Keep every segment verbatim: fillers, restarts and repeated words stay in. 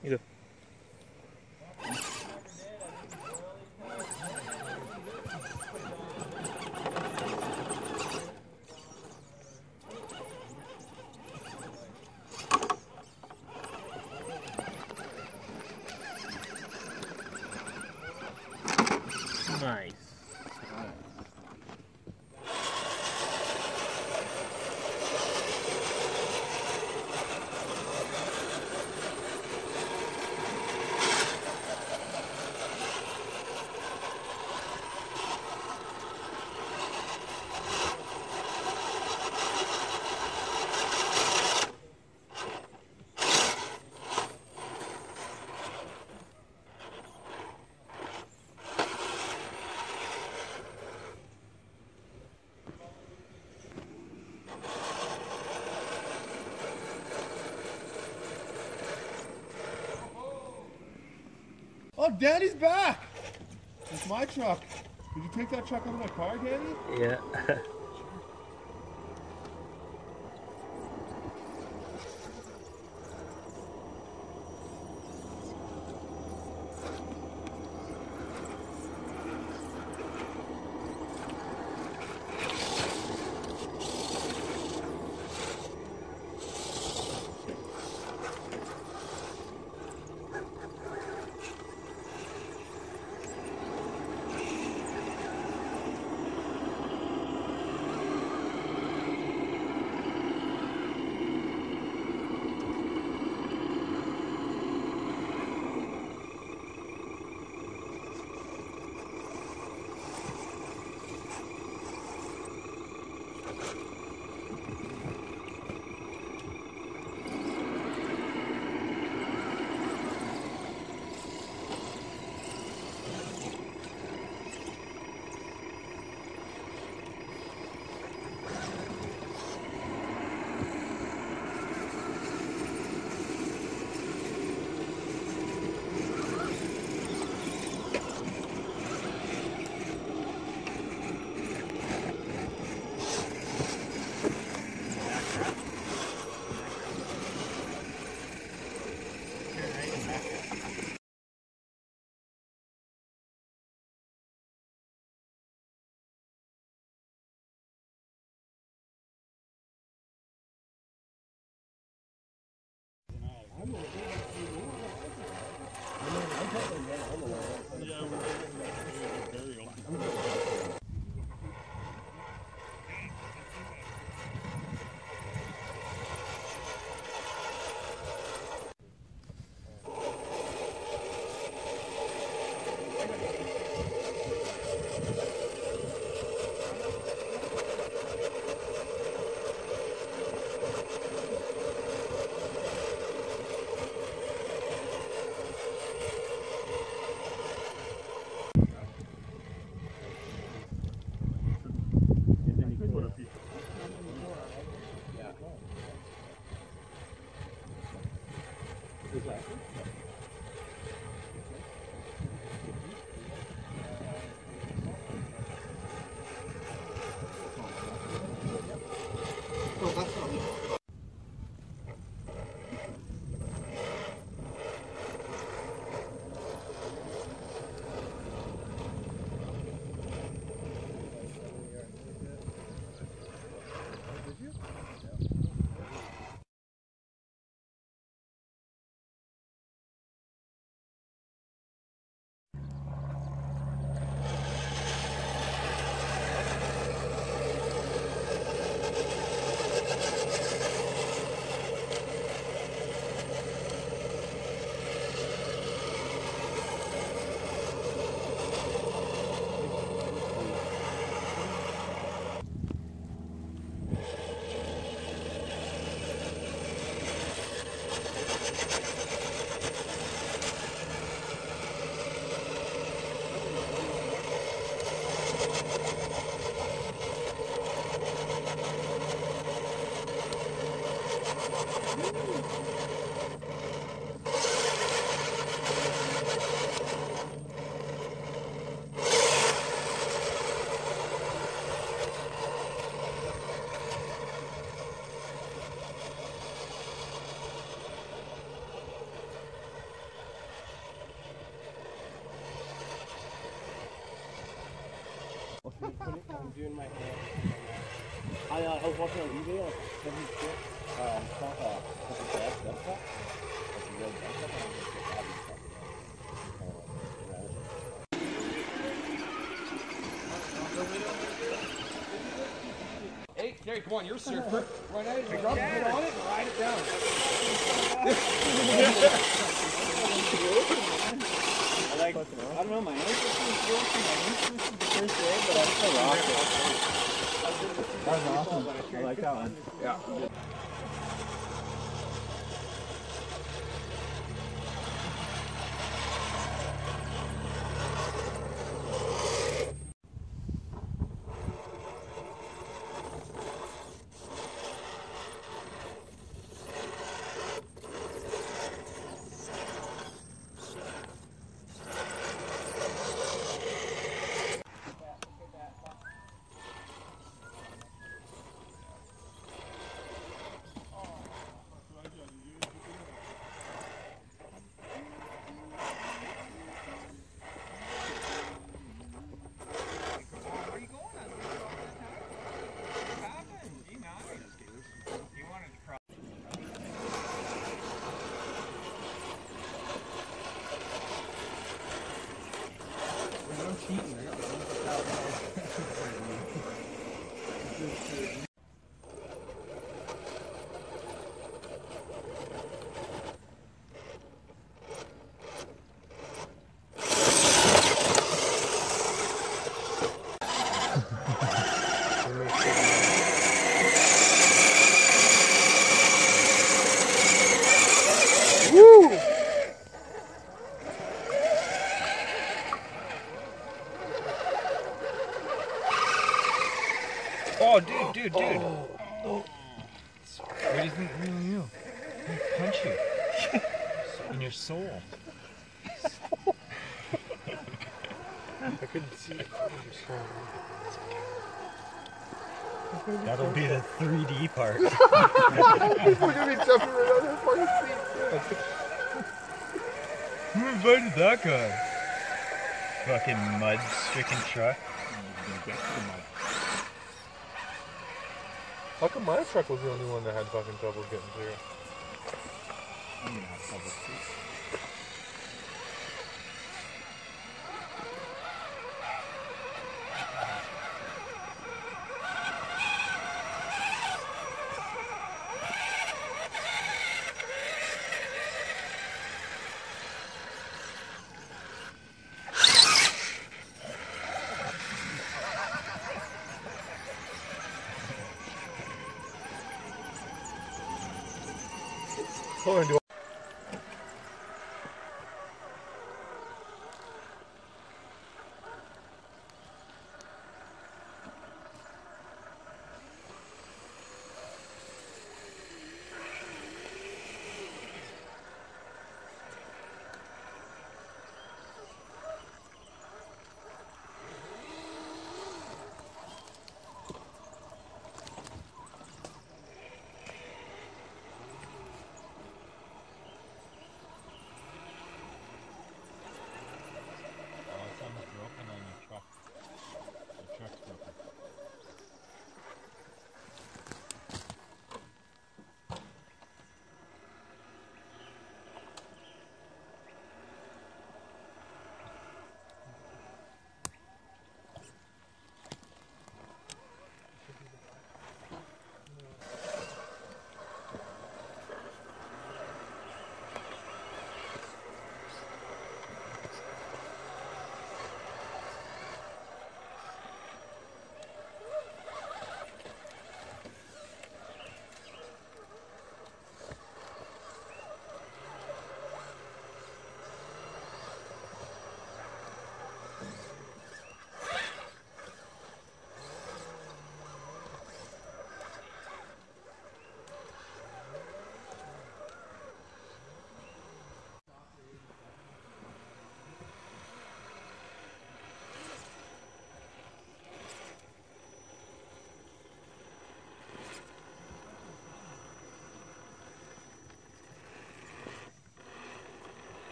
You go. Nice. Oh, Danny's back! It's my truck. Did you take that truck out of my car, Danny? Yeah. I'm doing my hair. I, uh, I was watching on eBay, like, seven shit. Uh, it's called, uh, it's a gas desktop. It's a real desktop, and I'm just like, I'll be fucking up. Hey, Gary, come on, you're a surfer. Run out, you drop it on it and ride it down. I like, I don't know, my ankle feels good, my knees feels the first day, but I still rock it. That was awesome. I like that one. Yeah. Oh, dude, dude, dude. Oh, oh. What do you think really knew? I'll punch you. In your soul. I couldn't see it. That'll be the three D part. Look at me jumping right on that fucking seat. Who invited that guy? Fucking mud-stricken truck. How come my truck was the only one that had fucking trouble getting through? I'm gonna have trouble too. Hold on, do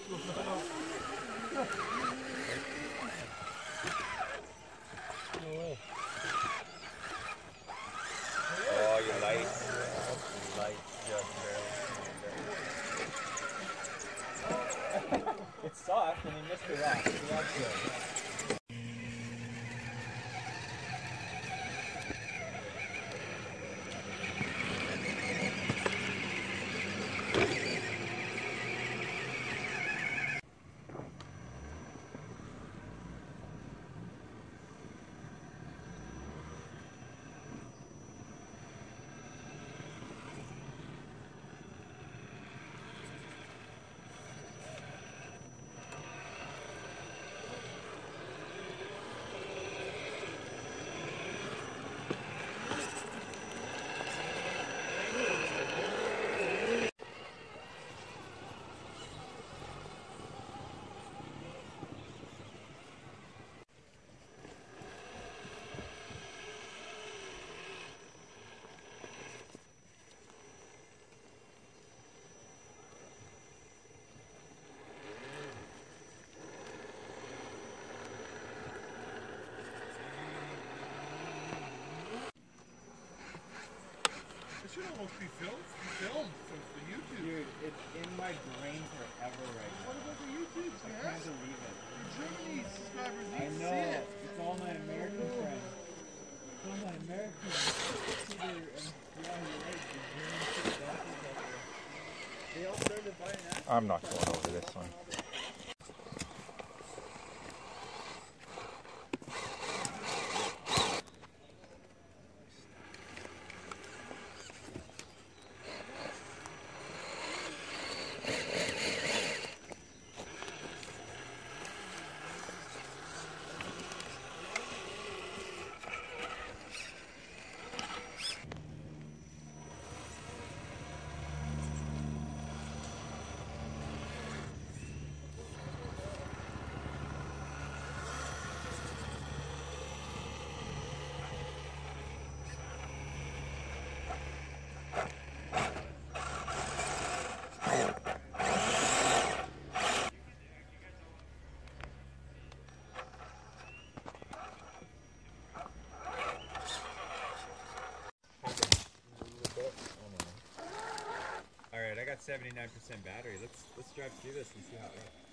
Oh, your light. Light just barely. It's soft and he missed the rock, so that's good. It should almost be filmed, filmed for, for YouTube. Dude, it's in my brain forever right now. What about the YouTube? I can't believe it. The Germany subscribers I need to know. see it. It's all my American friends. It's all my American Peter and yeah, you're right. The German shit bosses out there. They all started buying that. I'm not going over this one. Alright, I got seventy-nine percent battery. Let's let's drive through this and see how it works.